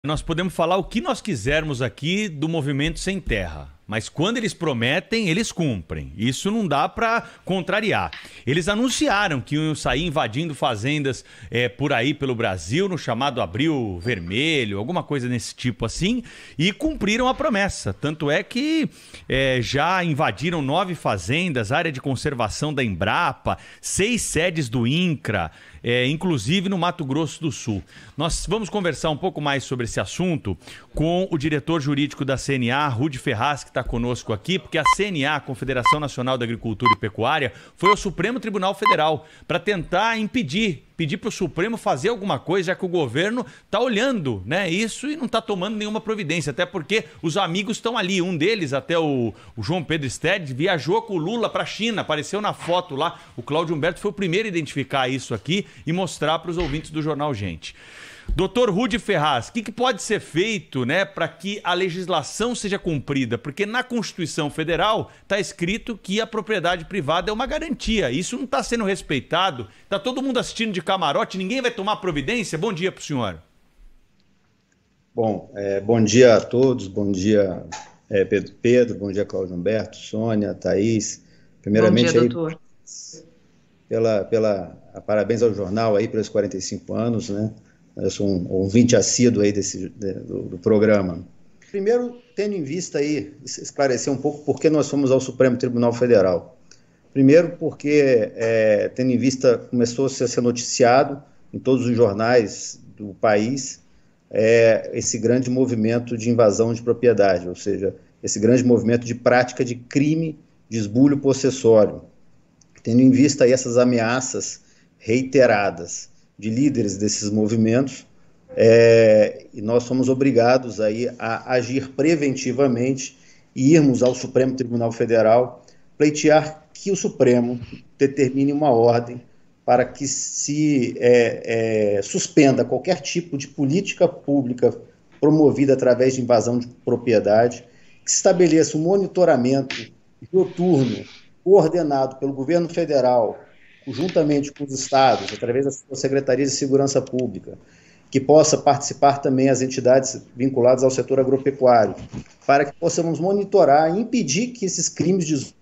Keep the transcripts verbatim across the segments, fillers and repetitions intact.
Nós podemos falar o que nós quisermos aqui do movimento Sem Terra, mas quando eles prometem, eles cumprem. Isso não dá para contrariar. Eles anunciaram que iam sair invadindo fazendas é, por aí pelo Brasil, no chamado Abril Vermelho, alguma coisa desse tipo assim, e cumpriram a promessa. Tanto é que é, já invadiram nove fazendas, área de conservação da Embrapa, seis sedes do INCRA, É, inclusive no Mato Grosso do Sul. Nós vamos conversar um pouco mais sobre esse assunto com o diretor jurídico da C N A, Rudi Ferraz, que está conosco aqui, porque a C N A, a Confederação Nacional da Agricultura e Pecuária, foi ao Supremo Tribunal Federal para tentar impedir, pedir para o Supremo fazer alguma coisa, já que o governo está olhando, né, isso e não está tomando nenhuma providência, até porque os amigos estão ali. Um deles, até o, o João Pedro Stede, viajou com o Lula para a China, apareceu na foto lá. O Cláudio Humberto foi o primeiro a identificar isso aqui e mostrar para os ouvintes do Jornal Gente. Doutor Rudi Ferraz, o que, que pode ser feito, né, para que a legislação seja cumprida? Porque na Constituição Federal está escrito que a propriedade privada é uma garantia. Isso não está sendo respeitado. Está todo mundo assistindo de camarote, ninguém vai tomar providência? Bom dia para o senhor. Bom, é, bom dia a todos, bom dia é, Pedro, Pedro, bom dia Cláudio Humberto, Sônia, Thaís. Primeiramente, bom dia, doutor. Aí, pela, pela, parabéns ao jornal aí pelos quarenta e cinco anos, né? Eu sou um ouvinte assíduo aí desse, do, do programa. Primeiro, tendo em vista aí, esclarecer um pouco por que nós fomos ao Supremo Tribunal Federal. Primeiro, porque, é, tendo em vista, começou a ser noticiado em todos os jornais do país é, esse grande movimento de invasão de propriedade, ou seja, esse grande movimento de prática de crime de esbulho possessório. Tendo em vista aí essas ameaças reiteradas de líderes desses movimentos, é, e nós fomos obrigados aí a agir preventivamente e irmos ao Supremo Tribunal Federal pleitear que o Supremo determine uma ordem para que se é, é, suspenda qualquer tipo de política pública promovida através de invasão de propriedade, que se estabeleça um monitoramento noturno coordenado pelo governo federal, juntamente com os estados, através das secretarias de segurança pública, que possa participar também as entidades vinculadas ao setor agropecuário, para que possamos monitorar e impedir que esses crimes de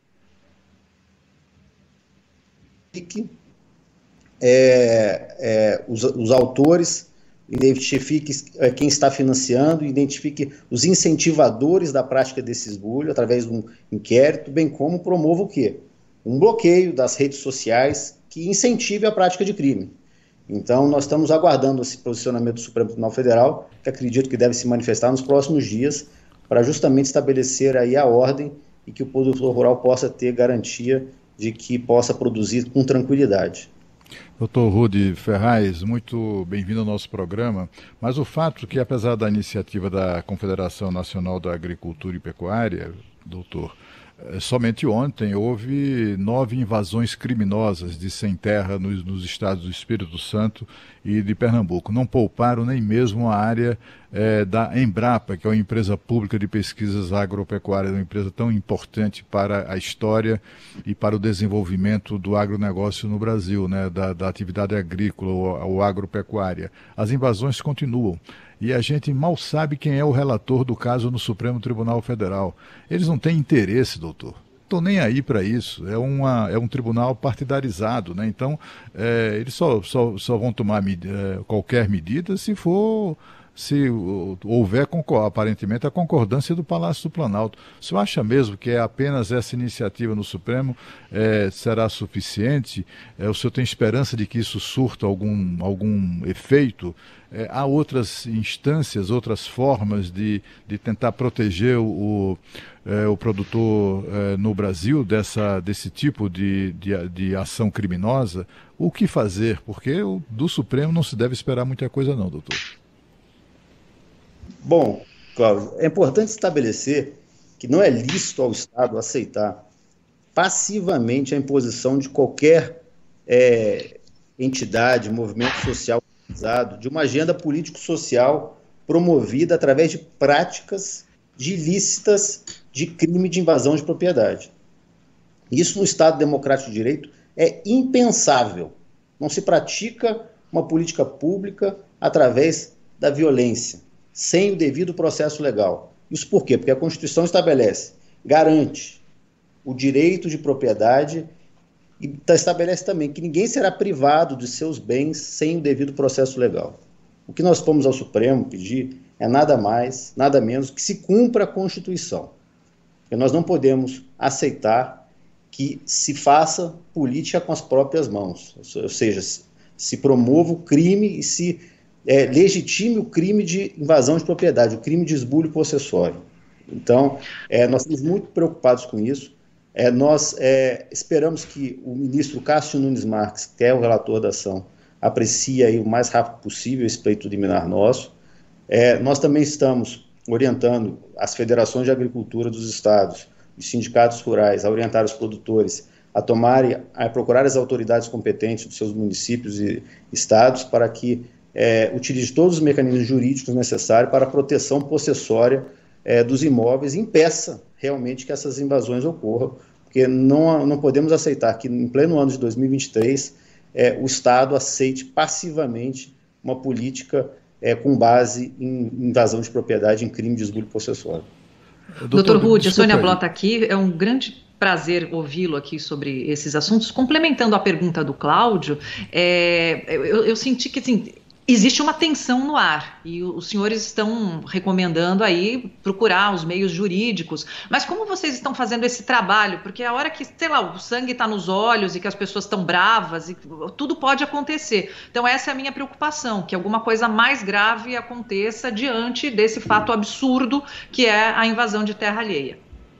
é, é, os, os autores, identifique é, quem está financiando, identifique os incentivadores da prática desse esbulho, através de um inquérito, bem como promova o quê? Um bloqueio das redes sociais que incentive a prática de crime. Então, nós estamos aguardando esse posicionamento do Supremo Tribunal Federal, que acredito que deve se manifestar nos próximos dias, para justamente estabelecer aí a ordem e que o produtor rural possa ter garantia de que possa produzir com tranquilidade. Doutor Rudi Ferraz, muito bem-vindo ao nosso programa, mas o fato que, apesar da iniciativa da Confederação Nacional da Agricultura e Pecuária, doutor, somente ontem houve nove invasões criminosas de sem terra nos, nos estados do Espírito Santo e de Pernambuco. Não pouparam nem mesmo a área é, da Embrapa, que é uma empresa pública de pesquisas agropecuárias, uma empresa tão importante para a história e para o desenvolvimento do agronegócio no Brasil, né, da, da atividade agrícola ou, ou agropecuária. As invasões continuam. E a gente mal sabe quem é o relator do caso no Supremo Tribunal Federal. Eles não têm interesse, doutor. Estão nem aí para isso. É, uma, é um tribunal partidarizado, né? Então, é, eles só, só, só vão tomar med é, qualquer medida se for, se houver, aparentemente, a concordância do Palácio do Planalto. O senhor acha mesmo que é apenas essa iniciativa no Supremo é, será suficiente? É, o senhor tem esperança de que isso surta algum, algum efeito? É, há outras instâncias, outras formas de, de tentar proteger o, é, o produtor é, no Brasil dessa, desse tipo de, de, de ação criminosa? O que fazer? Porque o, do Supremo não se deve esperar muita coisa não, doutor. Bom, Cláudio, é importante estabelecer que não é lícito ao Estado aceitar passivamente a imposição de qualquer é, entidade, movimento social de uma agenda político-social promovida através de práticas de ilícitas de crime de invasão de propriedade. Isso no Estado Democrático de Direito é impensável. Não se pratica uma política pública através da violência. sem o devido processo legal. Isso por quê? Porque a Constituição estabelece, garante o direito de propriedade e estabelece também que ninguém será privado de seus bens sem o devido processo legal. O que nós fomos ao Supremo pedir é nada mais, nada menos que se cumpra a Constituição. Porque nós não podemos aceitar que se faça política com as próprias mãos, ou seja, se promova o crime e se é, legitime o crime de invasão de propriedade, o crime de esbulho possessório. Então, é, nós estamos muito preocupados com isso. É, nós é, esperamos que o ministro Cássio Nunes Marques, que é o relator da ação, aprecie aí o mais rápido possível esse pleito liminar nosso. É, nós também estamos orientando as federações de agricultura dos estados, os sindicatos rurais, a orientar os produtores a tomarem, a procurar as autoridades competentes dos seus municípios e estados para que é, utilize todos os mecanismos jurídicos necessários para a proteção possessória é, dos imóveis e impeça realmente que essas invasões ocorram, porque não, não podemos aceitar que, em pleno ano de dois mil e vinte e três, é, o Estado aceite passivamente uma política é, com base em invasão de propriedade, em crime de esbulho possessório. Doutor Rude, a Sônia Blota aqui, é um grande prazer ouvi-lo aqui sobre esses assuntos. Complementando a pergunta do Cláudio, é, eu, eu senti que assim, existe uma tensão no ar e os senhores estão recomendando aí procurar os meios jurídicos, mas como vocês estão fazendo esse trabalho? Porque a hora que, sei lá, o sangue está nos olhos e que as pessoas estão bravas, e tudo pode acontecer. Então essa é a minha preocupação, que alguma coisa mais grave aconteça diante desse fato absurdo que é a invasão de terra alheia.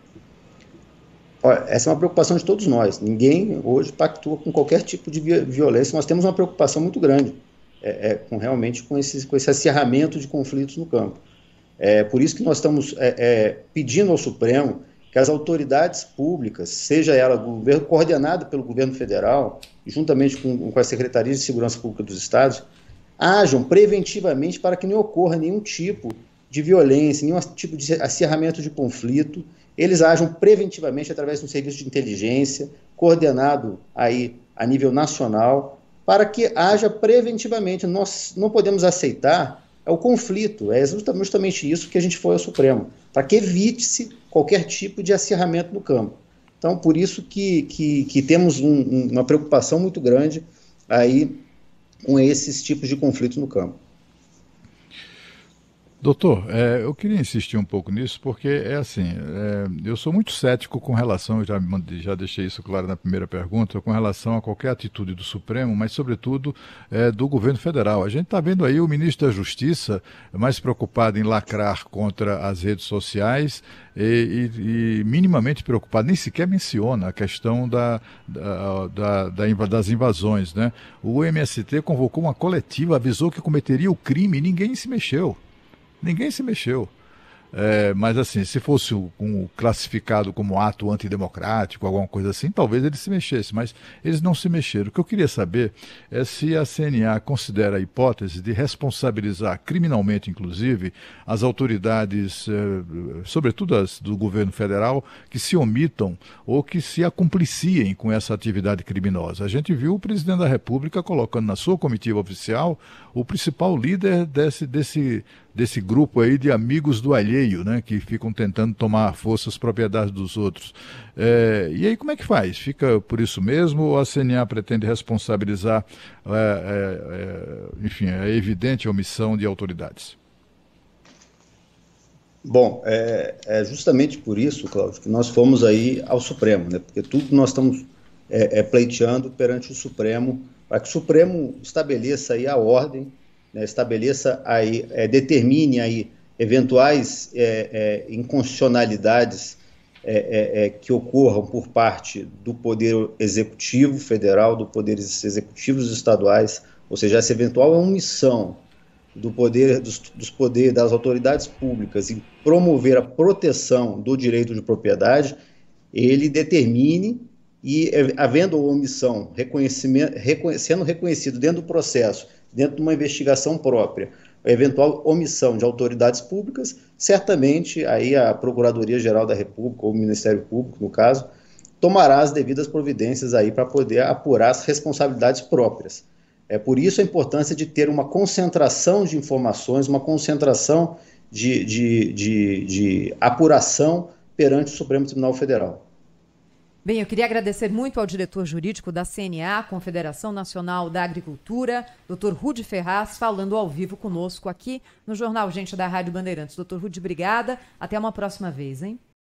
Olha, essa é uma preocupação de todos nós. Ninguém hoje pactua com qualquer tipo de violência. Nós temos uma preocupação muito grande. É, é, com, realmente com esse, com esse acirramento de conflitos no campo. É por isso que nós estamos é, é, pedindo ao Supremo que as autoridades públicas, seja ela governo, coordenada pelo governo federal, juntamente com, com as secretarias de segurança pública dos estados, ajam preventivamente para que não ocorra nenhum tipo de violência, nenhum tipo de acirramento de conflito. Eles ajam preventivamente através de um serviço de inteligência, coordenado aí a nível nacional, para que haja preventivamente. Nós não podemos aceitar é o conflito, é justamente isso que a gente foi ao Supremo, para que evite-se qualquer tipo de acirramento no campo. Então, por isso que, que, que temos um, um, uma preocupação muito grande aí com esses tipos de conflitos no campo. Doutor, é, eu queria insistir um pouco nisso, porque é assim, é, eu sou muito cético com relação, eu já, já deixei isso claro na primeira pergunta, com relação a qualquer atitude do Supremo, mas sobretudo é, do governo federal. A gente está vendo aí o ministro da Justiça mais preocupado em lacrar contra as redes sociais e, e, e minimamente preocupado, nem sequer menciona a questão da, da, da, da, das invasões, né? O M S T convocou uma coletiva, avisou que cometeria o crime e ninguém se mexeu. Ninguém se mexeu. É, mas assim, se fosse um, um, classificado como ato antidemocrático, alguma coisa assim, talvez eles se mexessem, mas eles não se mexeram. O que eu queria saber é se a C N A considera a hipótese de responsabilizar criminalmente, inclusive, as autoridades, é, sobretudo as do governo federal, que se omitam ou que se acompliciem com essa atividade criminosa. A gente viu o presidente da República colocando na sua comitiva oficial o principal líder desse, desse, desse grupo aí de amigos do alheio, né, que ficam tentando tomar à força as propriedades dos outros. É, e aí como é que faz? Fica por isso mesmo ou a C N A pretende responsabilizar, é, é, é, enfim, a evidente omissão de autoridades? Bom, é, é justamente por isso, Cláudio, que nós fomos aí ao Supremo, né, porque tudo nós estamos é, é, pleiteando perante o Supremo, para que o Supremo estabeleça aí a ordem, né, estabeleça aí, é, determine aí eventuais é, é, inconstitucionalidades é, é, é, que ocorram por parte do Poder Executivo Federal, do Poderes Executivos Estaduais, ou seja, essa eventual omissão do poder, dos, dos poderes das autoridades públicas em promover a proteção do direito de propriedade, ele determine e, havendo omissão, reconhecimento, reconhe, sendo reconhecido dentro do processo, dentro de uma investigação própria, a eventual omissão de autoridades públicas, certamente aí a Procuradoria-Geral da República, ou o Ministério Público, no caso, tomará as devidas providências aí para poder apurar as responsabilidades próprias. É por isso a importância de ter uma concentração de informações, uma concentração de, de, de, de apuração perante o Supremo Tribunal Federal. Bem, eu queria agradecer muito ao diretor jurídico da C N A, Confederação Nacional da Agricultura, doutor Rudy Ferraz, falando ao vivo conosco aqui no Jornal Gente da Rádio Bandeirantes. doutor Rudy, obrigada. Até uma próxima vez, hein?